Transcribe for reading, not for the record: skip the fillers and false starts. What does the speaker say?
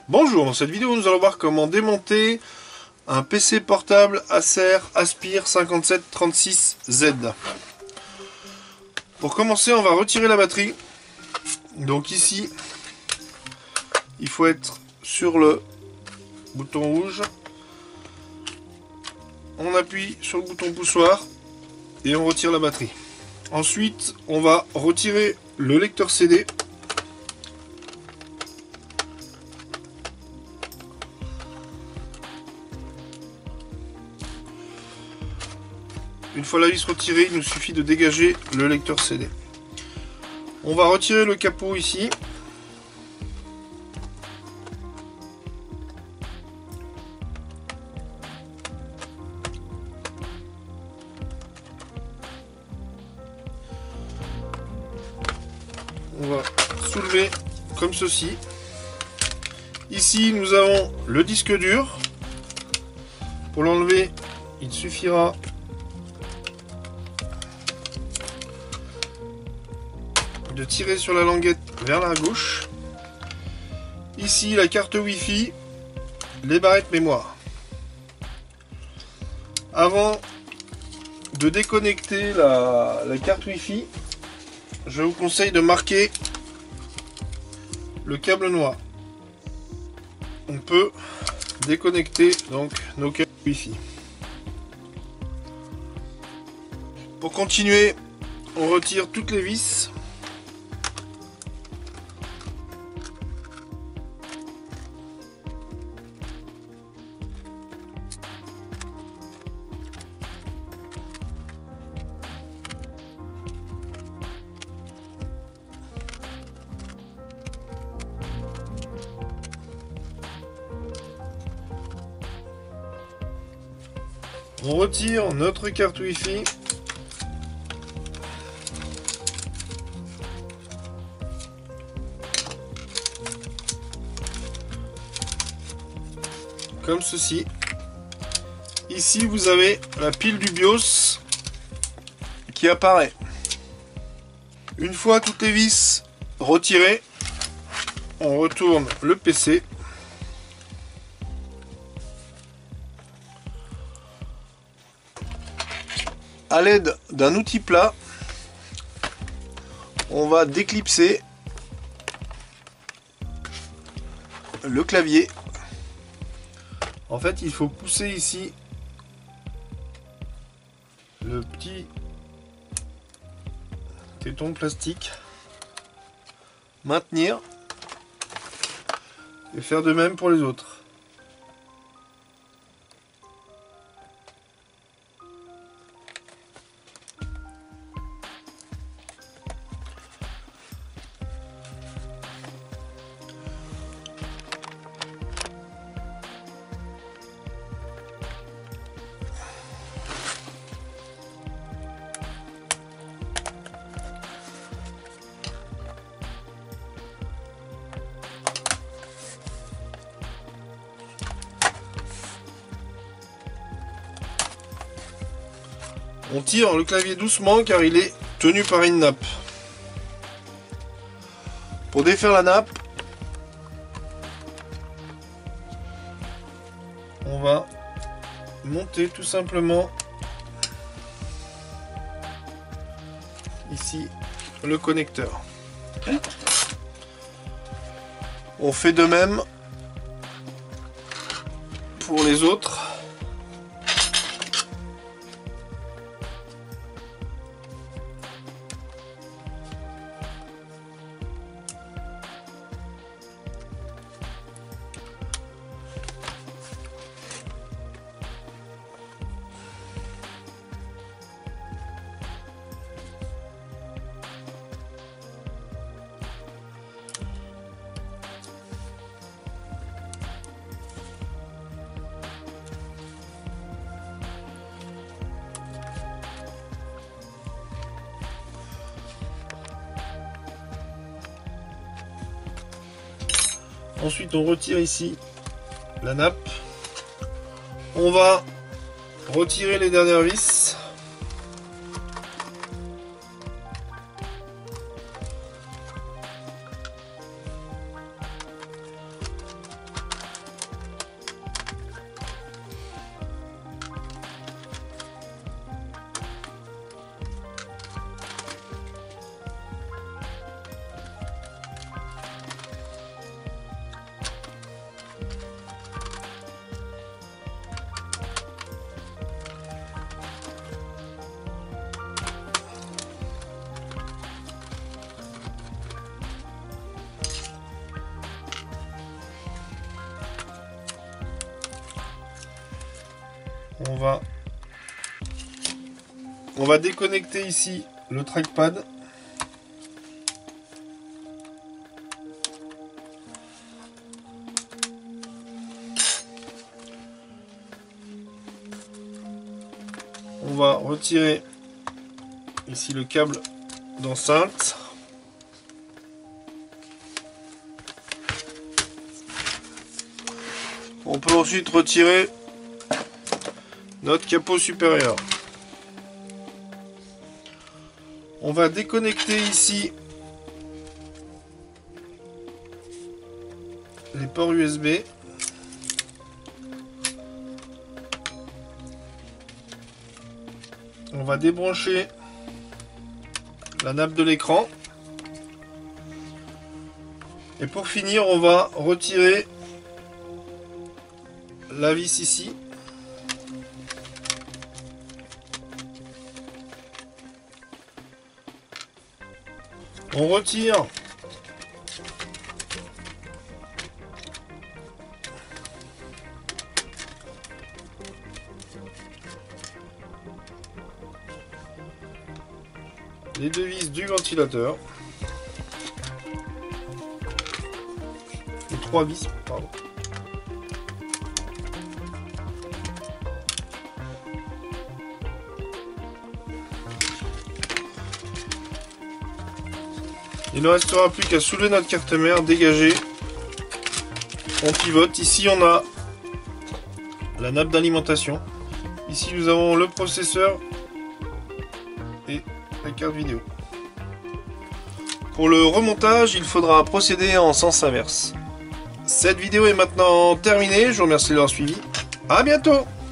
Bonjour, dans cette vidéo nous allons voir comment démonter un PC portable Acer Aspire 5736Z. Pour commencer, on va retirer la batterie. Donc ici, il faut être sur le bouton rouge. On appuie sur le bouton poussoir et on retire la batterie. Ensuite, on va retirer le lecteur CD. Une fois la vis retirée, il nous suffit de dégager le lecteur CD. On va retirer le capot ici. On va soulever comme ceci. Ici, nous avons le disque dur. Pour l'enlever, il suffira de tirer sur la languette vers la gauche. Ici, la carte Wi-Fi, les barrettes mémoire. Avant de déconnecter la carte Wi-Fi, je vous conseille de marquer le câble noir. On peut déconnecter donc nos câbles Wi-Fi. Pour continuer, on retire toutes les vis. On retire notre carte Wi-Fi. Comme ceci. Ici, vous avez la pile du BIOS qui apparaît. Une fois toutes les vis retirées, on retourne le PC. À l'aide d'un outil plat, on va déclipser le clavier. En fait, il faut pousser ici le petit téton plastique, maintenir et faire de même pour les autres. On tire le clavier doucement car il est tenu par une nappe. Pour défaire la nappe, on va monter tout simplement ici le connecteur. On fait de même pour les autres. Ensuite, on retire ici la nappe. On va retirer les dernières vis. on va déconnecter ici le trackpad. On va retirer ici le câble d'enceinte. On peut ensuite retirer notre capot supérieur. On va déconnecter ici les ports USB. On va débrancher la nappe de l'écran. Et pour finir, on va retirer la vis ici. On retire les deux vis du ventilateur. Les trois vis, pardon. Il ne restera plus qu'à soulever notre carte mère, dégager. On pivote. Ici, on a la nappe d'alimentation. Ici, nous avons le processeur et la carte vidéo. Pour le remontage, il faudra procéder en sens inverse. Cette vidéo est maintenant terminée. Je vous remercie de l'avoir suivi. À bientôt!